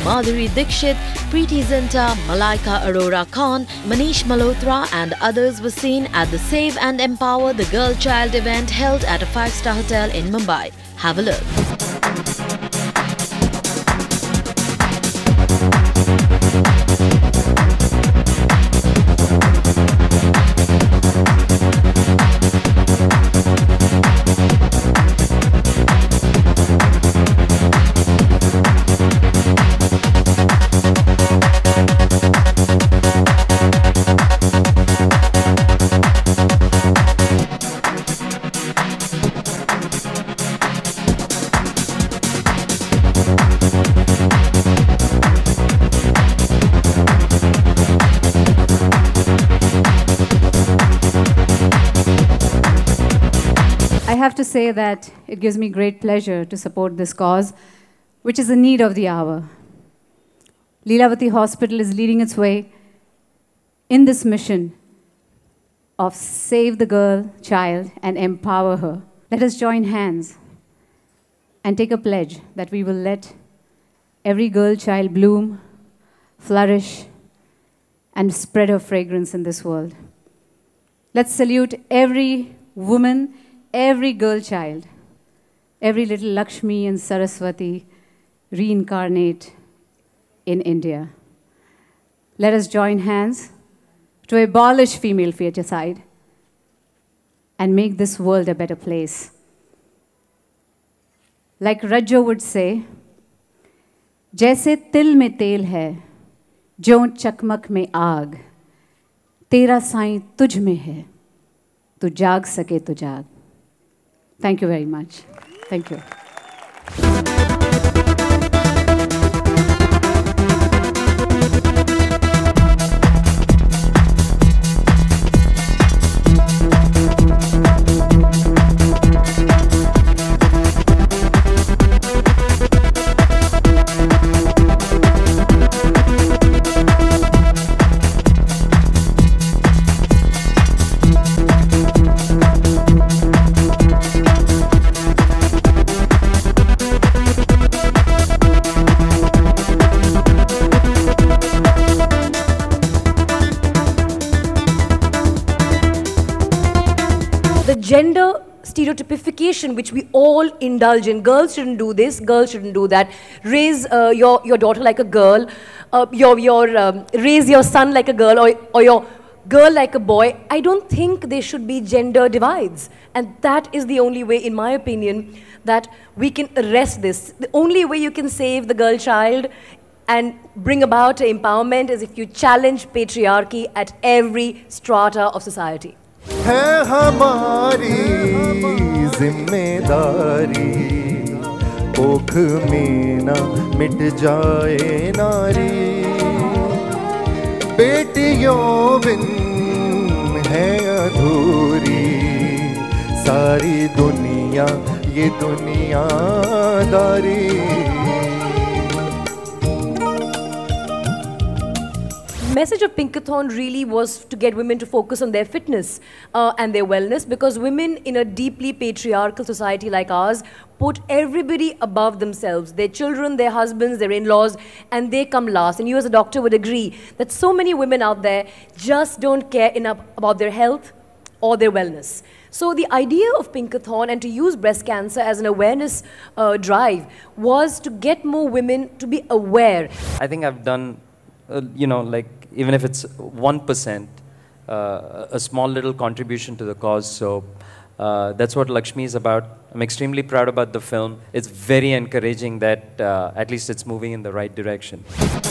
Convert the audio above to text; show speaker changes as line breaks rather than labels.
Madhuri Dixit, Preeti Zinta, Malaika Arora Khan, Manish Malhotra and others were seen at the Save and Empower the Girl Child event held at a 5-star hotel in Mumbai. Have a look.
I have to say that it gives me great pleasure to support this cause, which is the need of the hour. Lilavati Hospital is leading its way in this mission of save the girl, child, and empower her. Let us join hands and take a pledge that we will let every girl, child bloom, flourish, and spread her fragrance in this world. Let's salute every woman, every girl child, every little Lakshmi and Saraswati reincarnate in India. Let us join hands to abolish female feticide and make this world a better place. Like Rajo would say, जैसे तिल में तेल है, जो चकमक में आग, तेरा साईं तुझ में है, तू जाग सके तो जाग. Thank you very much. Thank you.
The gender stereotypification which we all indulge in. Girls shouldn't do this, girls shouldn't do that. Raise your daughter like a girl, raise your son like a girl, or your girl like a boy. I don't think there should be gender divides. And that is the only way, in my opinion, that we can arrest this. The only way you can save the girl child and bring about empowerment is if you challenge patriarchy at every strata of society.
है हमारी जिम्मेदारी, कोख में ना मिट जाए नारी, बेटियों बिन है अधूरी सारी दुनिया, ये दुनियादारी.
Message of Pinkathon really was to get women to focus on their fitness and their wellness, because women in a deeply patriarchal society like ours put everybody above themselves, their children, their husbands, their in-laws, and they come last. And you as a doctor would agree that so many women out there just don't care enough about their health or their wellness. So the idea of Pinkathon and to use breast cancer as an awareness drive was to get more women to be aware.
I think I've done, like, even if it's 1%, a small little contribution to the cause. So that's what Lakshmi is about. I'm extremely proud about the film. It's very encouraging that at least it's moving in the right direction.